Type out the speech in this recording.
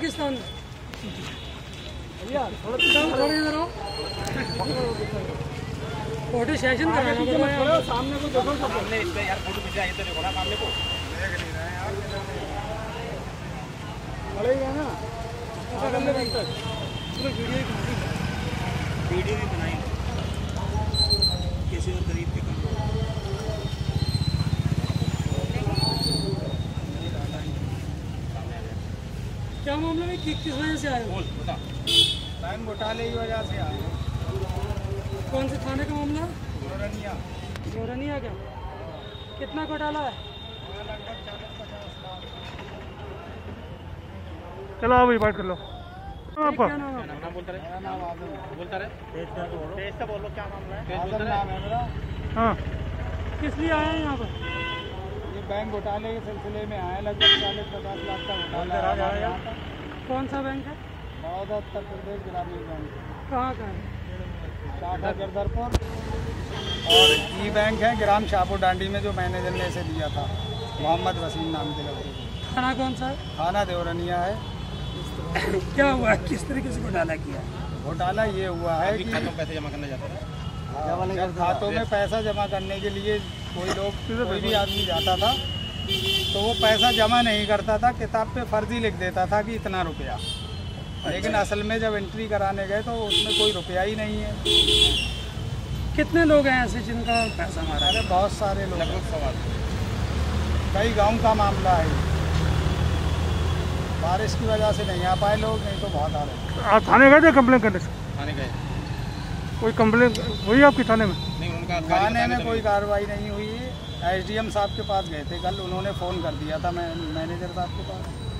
पाकिस्तान में। थोड़ी इधर आओ, फोटो सेशन कराना पड़ेगा। सामने को देखो, सामने इसका यार फोटो खिंचा, ये तो देखो ना सामने को देख नहीं रहा है यार, पड़ेगा ना वीडियो भी बनाई किसी और गरीब के कम। क्या मामला है, किस वजह से आए हो? बता। बैंक घोटाले की वजह से आए। कौन से थाने का मामला? जोरनिया। जोरनिया क्या? कितना घोटाला है? लगभग 40-50 लाख। चलो अभी बात कर लो। क्या नाम है? बोलता रहे, तेज से बोलो, क्या मामला है? आजम नाम है मेरा। हाँ, किस लिए आए हैं यहाँ पर? ये बैंक घोटाले के सिलसिले में आए, लगभग 40-50 लाख का घोटाला है। कौन सा बैंक है? बड़ौदा उत्तर प्रदेश ग्रामीण बैंक। कहाँ का है? शाखा गिरधरपुर। और ई बैंक है ग्राम शाहपुर डांडी में, जो मैनेजर ने इसे दिया था, मोहम्मद वसीम नाम के लड़के। थाना कौन सा है? थाना देवरनिया है। क्या हुआ, किस तरीके से घोटाला किया? घोटाला ये हुआ है कि खातों में पैसे जमा करने जाते हैं। जब खातों में पैसा जमा करने के लिए कोई भी आदमी जाता था तो वो पैसा जमा नहीं करता था, किताब पे फर्जी लिख देता था कि इतना रुपया, लेकिन असल में जब एंट्री कराने गए तो उसमें कोई रुपया ही नहीं है। कितने लोग हैं ऐसे जिनका पैसा मारा? अरे बहुत सारे लोग, कई गांव का मामला है। बारिश की वजह से नहीं आ पाए लोग, नहीं तो बहुत आ रहे। आप थाने गए थे कंप्लेन करने से? थाने गए। कोई कंप्लेन हुई आपकी थाने में? नहीं, उनका थाने में कोई कार्रवाई नहीं हुई है। एसडीएम साहब के पास गए थे कल, उन्होंने फ़ोन कर दिया था मैनेजर साहब के पास।